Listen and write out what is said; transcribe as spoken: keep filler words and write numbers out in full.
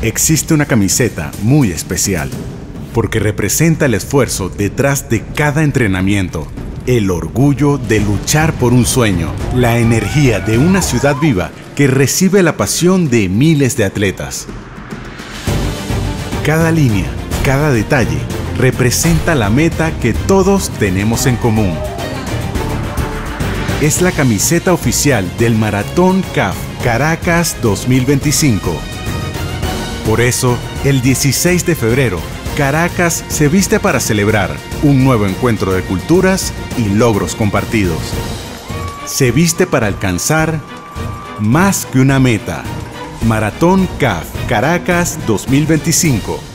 Existe una camiseta muy especial, porque representa el esfuerzo detrás de cada entrenamiento, el orgullo de luchar por un sueño, la energía de una ciudad viva que recibe la pasión de miles de atletas. Cada línea, cada detalle, representa la meta que todos tenemos en común. Es la camiseta oficial del Maratón C A F Caracas dos mil veinticinco. Por eso, el dieciséis de febrero, Caracas se viste para celebrar un nuevo encuentro de culturas y logros compartidos. Se viste para alcanzar más que una meta. Maratón C A F Caracas dos mil veinticinco.